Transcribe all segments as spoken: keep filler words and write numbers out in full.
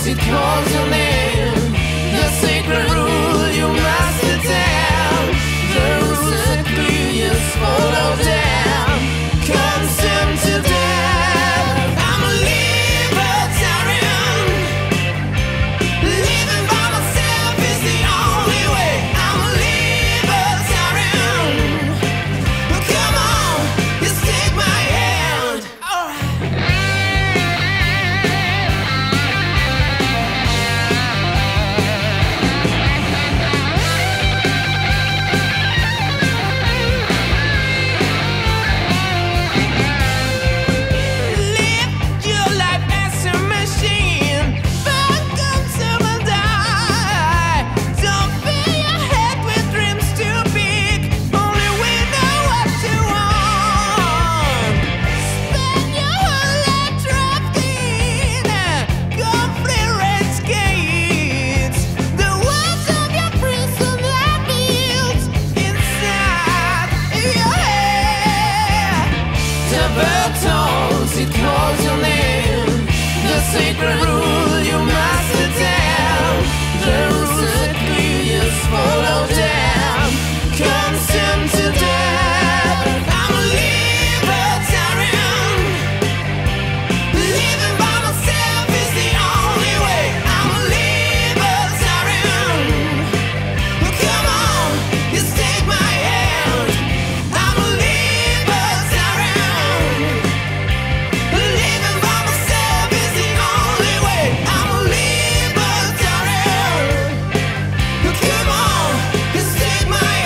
it calls your name. The sacred rule you must attempt. The rules that previous follow them. Consent to death. I'm a libertarian. Living by myself is the only way. I'm a libertarian. Come on, just take my hand. Live your life as a machine. Welcome to my die. Don't fill your head with dreams too big. Only we know what you want. Spend your whole life trapped in conflict rage gates. The walls of your prison are built inside your head. The bird tolls, it calls your name. The sacred rule you must attempt. The rules that previous follow them. Consent to death. I'm a libertarian. Living by myself is the only way. I'm a libertarian. Come on, just take my hand. I'm a libertarian. Living by myself is the only way. I'm a libertarian. Come on, just take my hand.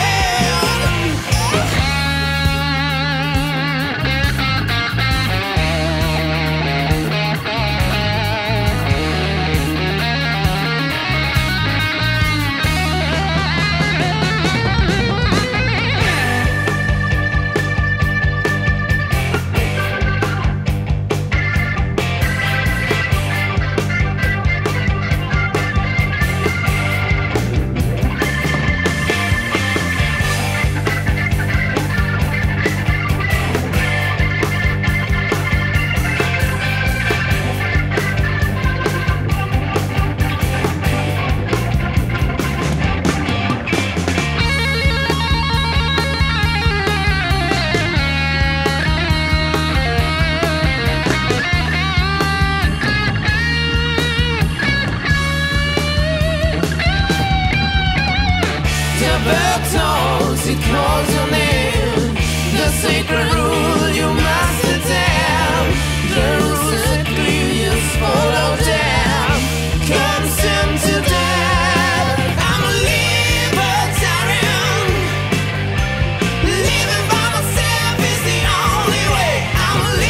The bird tolls, it calls your name. The sacred rule you must attempt. The rules that previous follow them. Consent to death. I'm a libertarian. Living by myself is the only way. I'm a